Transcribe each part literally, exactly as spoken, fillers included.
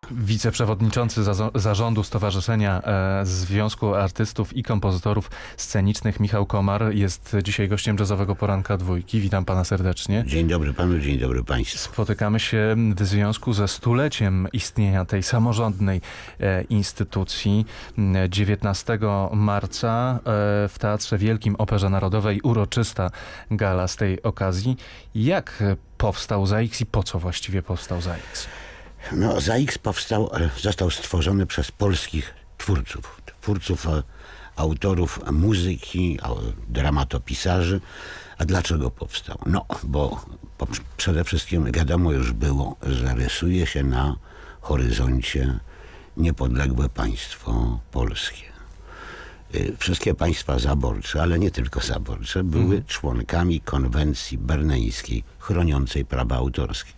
Wiceprzewodniczący zarządu Stowarzyszenia Związku Artystów i Kompozytorów Scenicznych Michał Komar jest dzisiaj gościem Jazzowego Poranka Dwójki. Witam pana serdecznie. Dzień dobry panu, dzień dobry państwu. Spotykamy się w związku ze stuleciem istnienia tej samorządnej instytucji. dziewiętnastego marca w Teatrze Wielkim Operze Narodowej uroczysta gala z tej okazji. Jak powstał ZAIKS i po co właściwie powstał ZAIKS? No, ZAIKS powstał, został stworzony przez polskich twórców, twórców, autorów muzyki, dramatopisarzy. A dlaczego powstał? No, bo po, przede wszystkim wiadomo już było, że rysuje się na horyzoncie niepodległe państwo polskie. Wszystkie państwa zaborcze, ale nie tylko zaborcze, były mhm. członkami konwencji berneńskiej chroniącej prawa autorskie.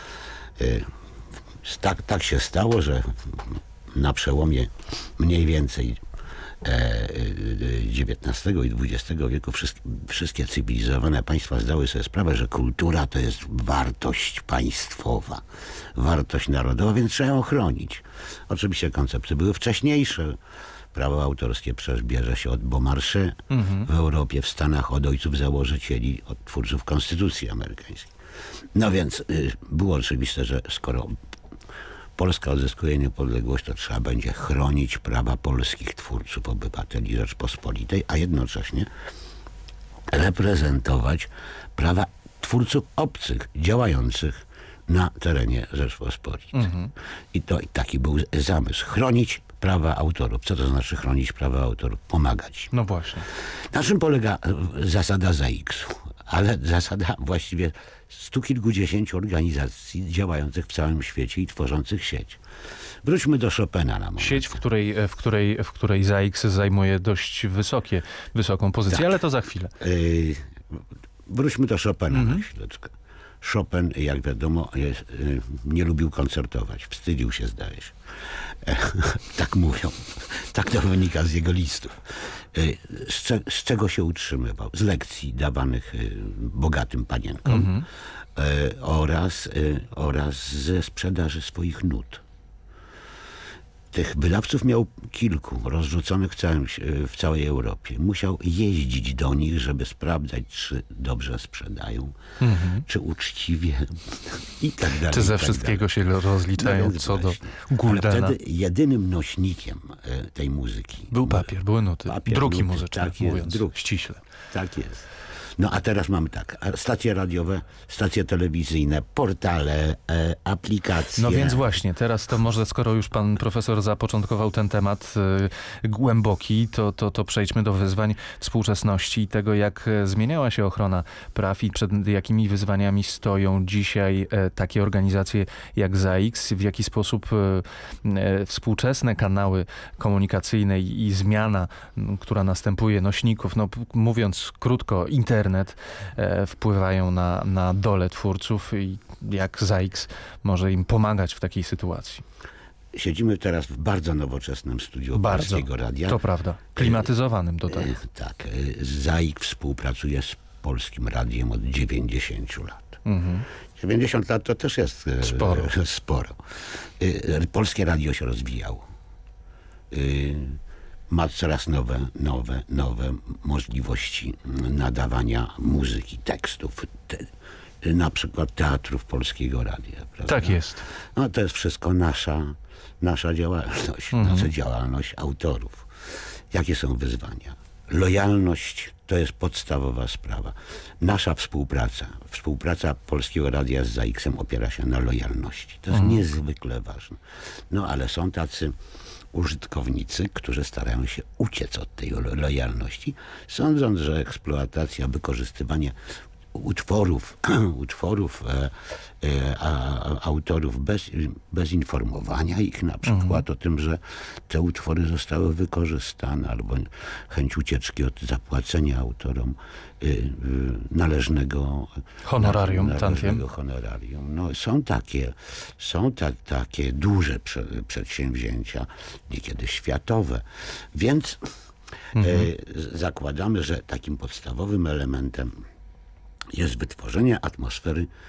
Tak, tak się stało, że na przełomie mniej więcej dziewiętnastego i dwudziestego wieku wszystkie, wszystkie cywilizowane państwa zdały sobie sprawę, że kultura to jest wartość państwowa, wartość narodowa, więc trzeba ją chronić. Oczywiście koncepcje były wcześniejsze. Prawo autorskie przecież bierze się od Beaumarchais mhm. w Europie, w Stanach od ojców założycieli, od twórców Konstytucji amerykańskiej. No więc y, było oczywiste, że skoro Polska odzyskuje niepodległość, to trzeba będzie chronić prawa polskich twórców, obywateli Rzeczpospolitej, a jednocześnie reprezentować prawa twórców obcych, działających na terenie Rzeczpospolitej. Mhm. I to i taki był zamysł. Chronić prawa autorów. Co to znaczy chronić prawa autorów? Pomagać. No właśnie. Na czym polega zasada ZAIKS-u? Ale zasada właściwie stu kilkudziesięciu organizacji działających w całym świecie i tworzących sieć. Wróćmy do Chopina na moment. Sieć, w której, w której, w której ZAIKS zajmuje dość wysokie, wysoką pozycję, tak. Ale to za chwilę. Yy, wróćmy do Chopina mhm. na chwileczkę. Chopin, jak wiadomo, jest, yy, nie lubił koncertować. Wstydził się, zdaje się. E, tak mówią. Tak to wynika z jego listów. E, z, cze, z czego się utrzymywał? Z lekcji dawanych e, bogatym panienkom mm-hmm. e, oraz, e, oraz ze sprzedaży swoich nut. Tych wydawców miał kilku, rozrzuconych w, całym, w całej Europie. Musiał jeździć do nich, żeby sprawdzać, czy dobrze sprzedają, mm-hmm. czy uczciwie i tak dalej. Czy ze tak wszystkiego dalej. się rozliczają no co właśnie. do Guldena. Ale wtedy jedynym nośnikiem tej muzyki był papier, były nuty. Papier, druki nuty, muzyczne, tak jest, mówiąc druk. ściśle. Tak jest. No a teraz mamy tak, stacje radiowe, stacje telewizyjne, portale, e, aplikacje. No więc właśnie, teraz to może skoro już pan profesor zapoczątkował ten temat y, głęboki, to, to, to przejdźmy do wyzwań współczesności i tego, jak zmieniała się ochrona praw i przed jakimi wyzwaniami stoją dzisiaj e, takie organizacje jak ZAIKS, w jaki sposób e, e, współczesne kanały komunikacyjne i, i zmiana, m, która następuje nośników, no mówiąc krótko, internet, Internet e, wpływają na, na dole twórców i jak ZAIKS może im pomagać w takiej sytuacji. Siedzimy teraz w bardzo nowoczesnym studiu bardzo, Polskiego Radia. To prawda. Klimatyzowanym do tego. E, tak. E, ZAIKS współpracuje z Polskim Radiem od dziewięćdziesięciu lat. Mhm. dziewięćdziesiąt lat to też jest e, sporo. E, sporo. E, Polskie Radio się rozwijało. E, ma coraz nowe, nowe, nowe możliwości nadawania muzyki, tekstów, te, na przykład teatrów Polskiego Radia. Prawda? Tak jest. No to jest wszystko nasza, nasza działalność, mhm. nasza działalność autorów. Jakie są wyzwania? Lojalność to jest podstawowa sprawa. Nasza współpraca, współpraca Polskiego Radia z ZAIKS-em opiera się na lojalności. To jest mhm. niezwykle ważne. No ale są tacy użytkownicy, którzy starają się uciec od tej lojalności, sądząc, że eksploatacja, wykorzystywanie utworów, utworów e, e, a, autorów bez, bez informowania ich na przykład mhm. o tym, że te utwory zostały wykorzystane, albo chęć ucieczki od zapłacenia autorom y, y, należnego honorarium. Na, należnego honorarium. No, są takie, są ta, takie duże prze, przedsięwzięcia, niekiedy światowe, więc mhm. y, zakładamy, że takim podstawowym elementem jest wytworzenie atmosfery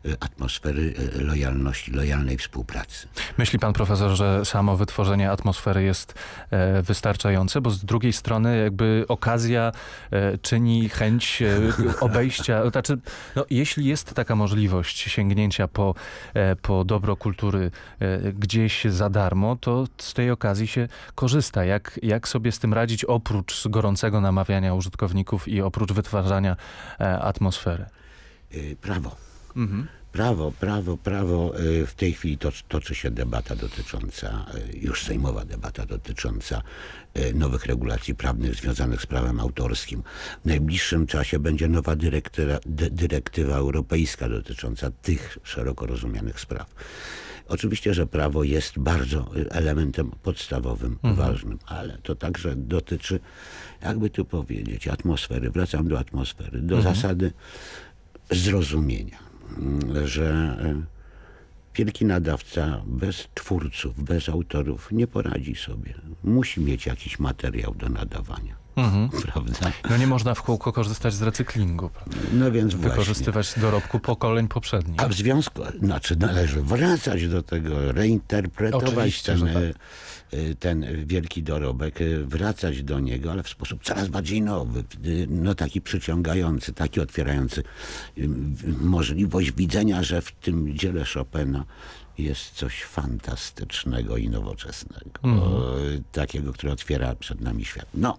atmosfery lojalności, lojalnej współpracy. Myśli pan profesor, że samo wytworzenie atmosfery jest e, wystarczające, bo z drugiej strony jakby okazja e, czyni chęć e, obejścia, znaczy no, jeśli jest taka możliwość sięgnięcia po, e, po dobro kultury e, gdzieś za darmo, to z tej okazji się korzysta. Jak, jak sobie z tym radzić oprócz gorącego namawiania użytkowników i oprócz wytwarzania e, atmosfery? Prawo. Mhm. Prawo, prawo, prawo. W tej chwili toczy, toczy się debata dotycząca, już sejmowa debata dotycząca nowych regulacji prawnych związanych z prawem autorskim. W najbliższym czasie będzie nowa dyrektywa, dyrektywa europejska dotycząca tych szeroko rozumianych spraw. Oczywiście, że prawo jest bardzo elementem podstawowym, mhm. ważnym, ale to także dotyczy, jakby tu powiedzieć, atmosfery. Wracam do atmosfery, do mhm. zasady zrozumienia, że wielki nadawca bez twórców, bez autorów nie poradzi sobie. Musi mieć jakiś materiał do nadawania. Mhm. Prawda? No nie można w kółko korzystać z recyklingu. No więc wykorzystywać właśnie. dorobku pokoleń poprzednich. A w związku, znaczy należy wracać do tego, reinterpretować Oczywiście, ten, tak. ten wielki dorobek, wracać do niego, ale w sposób coraz bardziej nowy, no taki przyciągający, taki otwierający możliwość widzenia, że w tym dziele Chopina jest coś fantastycznego i nowoczesnego. Mm-hmm. Takiego, które otwiera przed nami świat. No,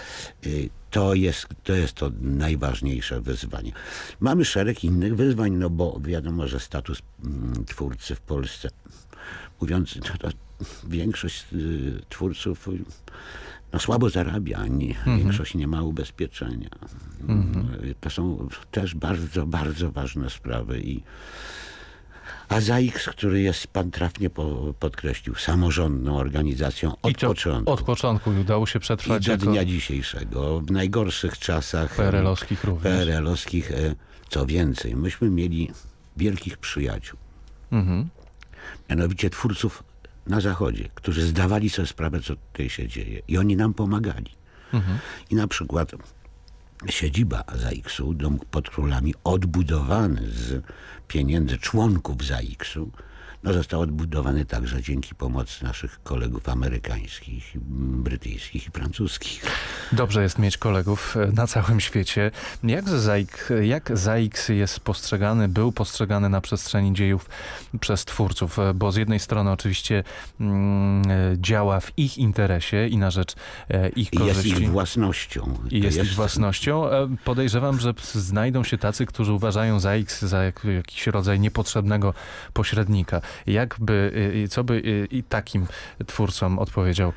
to jest, to jest to najważniejsze wyzwanie. Mamy szereg innych wyzwań, no bo wiadomo, że status mm, twórcy w Polsce, mówiąc, to, to większość y, twórców no, słabo zarabia, nie, mm-hmm. większość nie ma ubezpieczenia. Mm-hmm. To są też bardzo, bardzo ważne sprawy i A Z A X, który jest, pan trafnie po, podkreślił, samorządną organizacją od początku. Od początku udało się przetrwać. I do jako... dnia dzisiejszego. W najgorszych czasach. P R L-owskich również. P R L-owskich. Co więcej, myśmy mieli wielkich przyjaciół. Mhm. Mianowicie twórców na Zachodzie, którzy zdawali sobie sprawę, co tutaj się dzieje. I oni nam pomagali. Mhm. I na przykład siedziba Z A X-u, dom pod królami, odbudowany z pieniędzy członków Z A X-u, no został odbudowany także dzięki pomocy naszych kolegów amerykańskich, brytyjskich i francuskich. Dobrze jest mieć kolegów na całym świecie. Jak Z A X, jak Z A X jest postrzegany, był postrzegany na przestrzeni dziejów przez twórców? Bo z jednej strony oczywiście mm, działa w ich interesie i na rzecz e, ich I korzyści. jest ich własnością. I jest ich własnością. Podejrzewam, że znajdą się tacy, którzy uważają Z A X za jak, jakiś rodzaj niepotrzebnego pośrednika. Jak by, co by i takim twórcom odpowiedział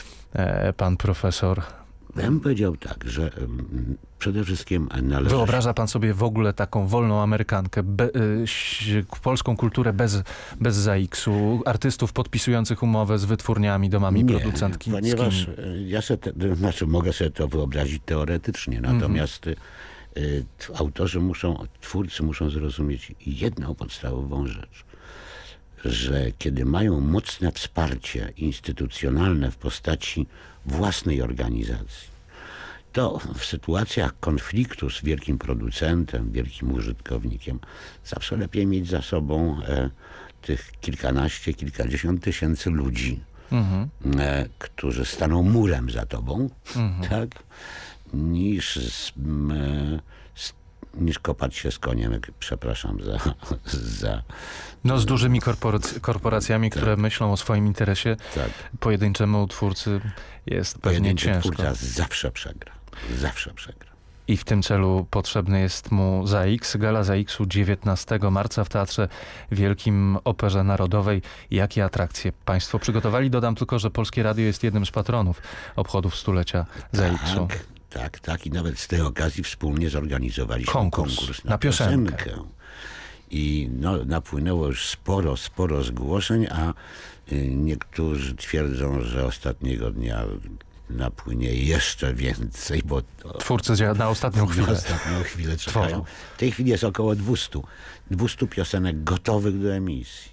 pan profesor? Ja bym powiedział tak, że przede wszystkim należy... Wyobraża pan sobie w ogóle taką wolną Amerykankę, be, polską kulturę bez, bez Z A X-u, artystów podpisujących umowę z wytwórniami, domami Nie, producenckimi? Ponieważ ja sobie te, znaczy mogę sobie to wyobrazić teoretycznie, natomiast mm-hmm. autorzy muszą, twórcy muszą zrozumieć jedną podstawową rzecz, że kiedy mają mocne wsparcie instytucjonalne w postaci własnej organizacji, to w sytuacjach konfliktu z wielkim producentem, wielkim użytkownikiem, zawsze lepiej mieć za sobą e, tych kilkanaście, kilkadziesiąt tysięcy ludzi, mhm. e, którzy staną murem za tobą, mhm. tak, niż z, e, z niż kopać się z koniem, jak, przepraszam za... za no z dużymi korporac- korporacjami, tak. które myślą o swoim interesie. Tak. Pojedynczemu twórcy jest pewnie ciężko. Twórca zawsze przegra. Zawsze przegra. I w tym celu potrzebny jest mu Z A X. Gala Z A X-u dziewiętnastego marca w Teatrze Wielkim Operze Narodowej. Jakie atrakcje państwo przygotowali? Dodam tylko, że Polskie Radio jest jednym z patronów obchodów stulecia Z A X-u. Tak. Tak, tak. I nawet z tej okazji wspólnie zorganizowaliśmy konkurs, konkurs na, na piosenkę. piosenkę. I no, napłynęło już sporo, sporo zgłoszeń, a y, niektórzy twierdzą, że ostatniego dnia napłynie jeszcze więcej, bo... To, twórcy na ostatnią chwilę. Na ostatnią chwilę czekają. W tej chwili jest około dwieście, dwieście piosenek gotowych do emisji.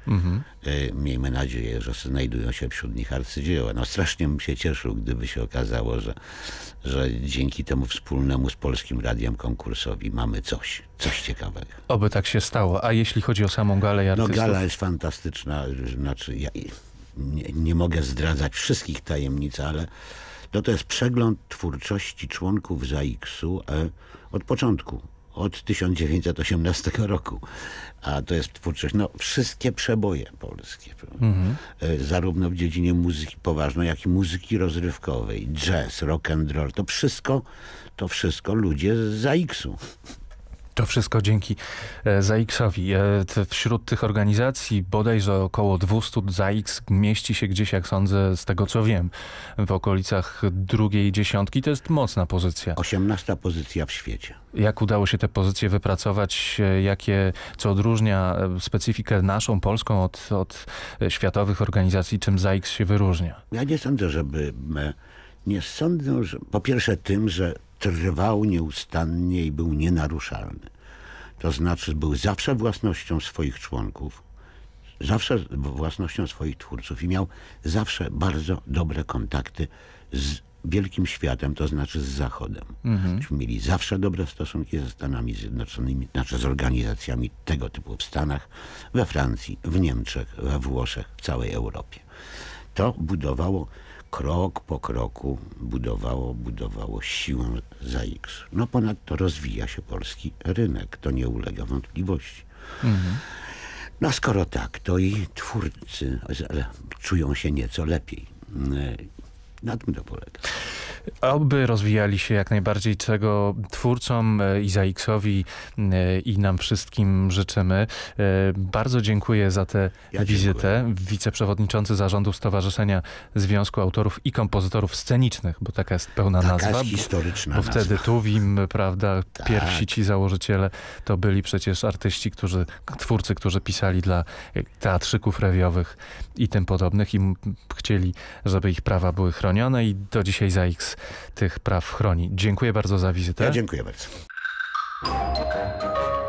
Mhm. Miejmy nadzieję, że znajdują się wśród nich arcydzieła. No strasznie bym się cieszył, gdyby się okazało, że, że dzięki temu wspólnemu z Polskim Radiem konkursowi mamy coś, coś ciekawego. Oby tak się stało. A jeśli chodzi o samą galę artystów? No gala jest fantastyczna. Znaczy, ja nie, nie mogę zdradzać wszystkich tajemnic, ale to, to jest przegląd twórczości członków ZAIKS-u e, od początku. Od tysiąc dziewięćset osiemnastego roku. A to jest twórczość, no wszystkie przeboje polskie. Mhm. Zarówno w dziedzinie muzyki poważnej, jak i muzyki rozrywkowej, jazz, rock and roll. To wszystko, to wszystko ludzie z ZAIKS-u. To wszystko dzięki ZAIKS-owi. Wśród tych organizacji bodajże około dwieście ZAIKS mieści się gdzieś, jak sądzę, z tego co wiem, w okolicach drugiej dziesiątki. To jest mocna pozycja. osiemnasta pozycja w świecie. Jak udało się te pozycje wypracować? Jakie, co odróżnia specyfikę naszą, polską od, od światowych organizacji? Czym ZAIKS się wyróżnia? Ja nie sądzę, żeby... Nie sądzę, że... Po pierwsze tym, że trwał nieustannie i był nienaruszalny. To znaczy był zawsze własnością swoich członków, zawsze własnością swoich twórców i miał zawsze bardzo dobre kontakty z wielkim światem, to znaczy z Zachodem. Mhm. Mieli zawsze dobre stosunki ze Stanami Zjednoczonymi, znaczy z organizacjami tego typu w Stanach, we Francji, w Niemczech, we Włoszech, w całej Europie. To budowało krok po kroku budowało, budowało siłę ZAIKS. No ponadto rozwija się polski rynek, to nie ulega wątpliwości. Mhm. No skoro tak, to i twórcy czują się nieco lepiej. Na tym to polega. Oby rozwijali się jak najbardziej, czego twórcom i ZAIKS-owi i nam wszystkim życzymy. Bardzo dziękuję za tę ja wizytę. Dziękuję. Wiceprzewodniczący zarządu Stowarzyszenia Związku Autorów i Kompozytorów Scenicznych, bo taka jest pełna taka nazwa. Jest historyczna bo nazwa. Wtedy Tuwim, prawda, tak. Pierwsi ci założyciele to byli przecież artyści, którzy, twórcy, którzy pisali dla teatrzyków rewiowych i tym podobnych i chcieli, żeby ich prawa były chronione i do dzisiaj ZAIKS tych praw chroni. Dziękuję bardzo za wizytę. Ja dziękuję bardzo.